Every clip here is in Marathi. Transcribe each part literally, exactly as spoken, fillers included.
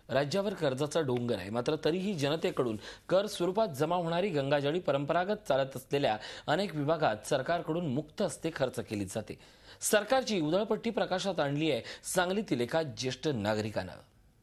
राज्यावर कर्जाचा डोंगर आहे, मात्र तरीही जनतेकडून कर स्वरूपात जमा होणारी गंगाजळी परंपरागत चालत असलेल्या अनेक विभागात सरकारकडून मुक्त हस्ते खर्च केली जाते। सरकारची उधळपट्टी प्रकाशात आणली आहे सांगलीतील एका ज्येष्ठ नागरिकानं।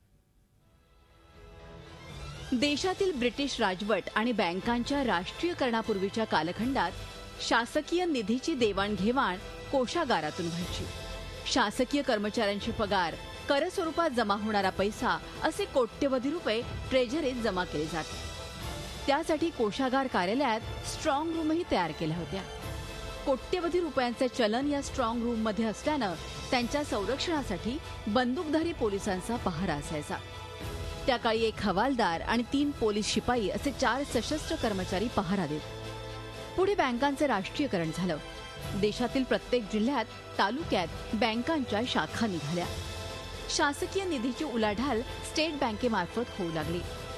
देशातील ब्रिटिश राजवट आणि बँकांच्या राष्ट्रीयकरणापूर्वीच्या कालखंडात शासकीय निधीची देवाणघेवाण कोषागारातून व्हायची। शासकीय कर्मचाऱ्यांचे पगार, कर स्वरूपात जमा होणारा पैसा असे कोट्यवधी रुपये ट्रेझरीत जमा केले जात। त्यासाठी कोषागार कार्यालयात स्ट्रॉंग रूमही तयार केल्या होत्या। कोट्यवधी रुपयांचे चलन या स्ट्रॉंग रूम मध्ये असल्यानं त्यांच्या संरक्षणासाठी बंदूकधारी पोलिसांचा पहारा असायचा। त्या काळी एक हवालदार आणि तीन पोलीस शिपाई असे चार सशस्त्र कर्मचारी पहारा देत। पुढे बँकांचे राष्ट्रीयकरण झालं। देशातील प्रत्येक जिल्ह्यात, तालुक्यात बँकांच्या शाखा निघाल्या। शासकीय निधीची उलाढाल स्टेट बँकेमार्फत होऊ लागली।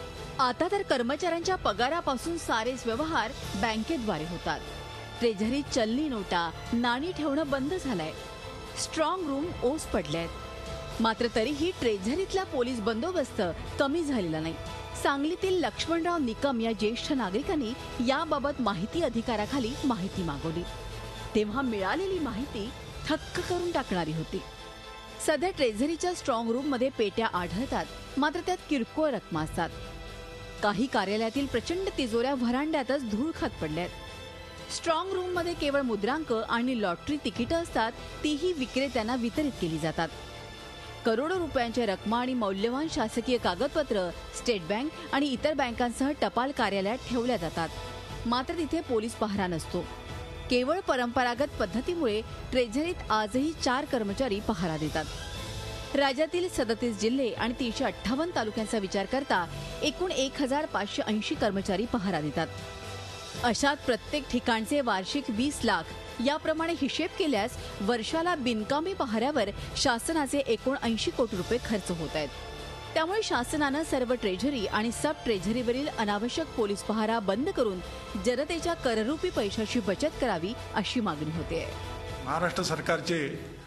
आता तर कर्मचाऱ्यांच्या पगारापासून सारेच व्यवहार बँकेद्वारे होतात। ट्रेझरीत चलनी नोटा, नाणी ठेवणं बंद झालंय। स्ट्रॉंग रूम ओस पडलेत। मात्र तरीही ट्रेझरीतला पोलीस बंदोबस्त कमी झालेला नाही। सांगलीतील लक्ष्मणराव निकम या ज्येष्ठ नागरिकांनी याबाबत माहिती अधिकाराखाली माहिती मागवली, तेव्हा मिळालेली माहिती थक्क करून टाकणारी होती। सध्या ट्रेझरीच्या स्ट्रॉंग रूम मध्ये पेट्या आढळतात, मात्र त्यात किरकोळ रकमा असतात। काही कार्यालयातील प्रचंड तिजोऱ्या व्हरांड्यातच धूळ खात पडल्यात। स्ट्रॉंग रूम मध्ये केवळ मुद्रांक आणि लॉटरी तिकीटं असतात, तीही विक्रेत्यांना वितरित केली जातात। करोडो रुपयांच्या रकमा आणि मौल्यवान शासकीय कागदपत्र स्टेट बँक आणि इतर बँकांसह टपाल कार्यालयात ठेवल्या जातात, मात्र तिथे पोलीस पहारा नसतो। केवळ परंपरागत पद्धतीमुळे ट्रेझरीत आजही चार कर्मचारी पहारा देतात। राज्यातील सदतीस जिल्हे आणि तीनशे अठ्ठावन्न तालुक्यांचा विचार करता एकूण एक हजार पाचशे ऐंशी कर्मचारी पहारा देतात। अशात प्रत्येक ठिकाणचे वार्षिक वीस लाख याप्रमाणे हिशेब केल्यास वर्षाला बिनकामी पहाऱ्यावर शासनाचे एकूण ऐंशी कोटी रुपये खर्च होत आहेत। त्यामुळे शासनानं सर्व ट्रेझरी आणि सब ट्रेझरीवरील अनावश्यक पोलीस पहारा बंद करून जनतेच्या कररूपी पैशाची बचत करावी अशी मागणी होते। महाराष्ट्र सरकारचे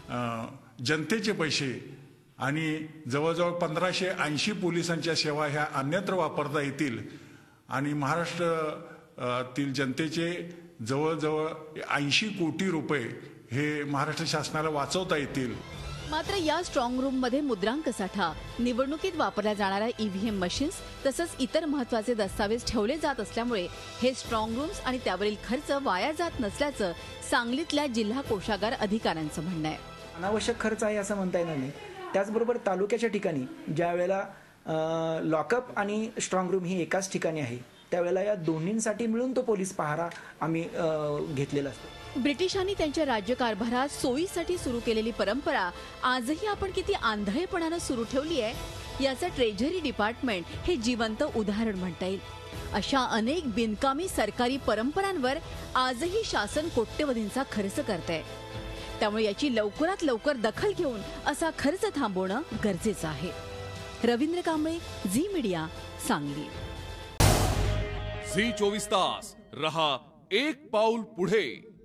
जनतेचे पैसे आणि जवळजवळ पंधराशे ऐंशी पोलिसांच्या सेवा ह्या अन्यत्र वापरता येतील आणि महाराष्ट्रातील जनतेचे जवळजवळ ऐंशी कोटी रुपये हे महाराष्ट्र शासनाला वाचवता येतील। मात्र या स्ट्रॉंग रूम मध्ये मुद्रांक साठा, निवडणुकीत वापरल्या जाणाऱ्या ईव्हीएम मशीन्स तसंच इतर महत्त्वाचे दस्तावेज ठेवले जात असल्यामुळे हे स्ट्रॉंग रूम्स आणि त्यावरील खर्च वाया जात नसल्याचं सांगलीतल्या जिल्हा कोषागार अधिकाऱ्यांचं म्हणणं आहे। अनावश्यक खर्च आहे असं म्हणता येणार नाही। त्याचबरोबर तालुक्याच्या ठिकाणी ज्या वेळेला लॉकअप आणि स्ट्रॉंग रूम ही एकाच ठिकाणी आहे, त्यावेळेला या दोन्हींसाठी मिळून तो पोलीस पहारा आम्ही घेतलेला असतो। ब्रिटिशांनी त्यांच्या राज्यकारभारात सोयीसाठी सुरू केलेली परंपरा आजही आपण किती आंधळेपणानं सुरू ठेवली आहे याचं ट्रेझरी डिपार्टमेंट हे जिवंत उदाहरण म्हणता येईल। अशा अनेक बिनकामी सरकारी परंपरांवर आजही शासन कोट्यवधींचा खर्च करतंय। त्यामुळे याची लवकरात लवकर दखल घेऊन असा खर्च थांबवणं गरजेचं आहे। रवींद्र कांबळे, झी मीडिया, सांगली। झी चोवीस तास रहा एक पाऊल पुढे।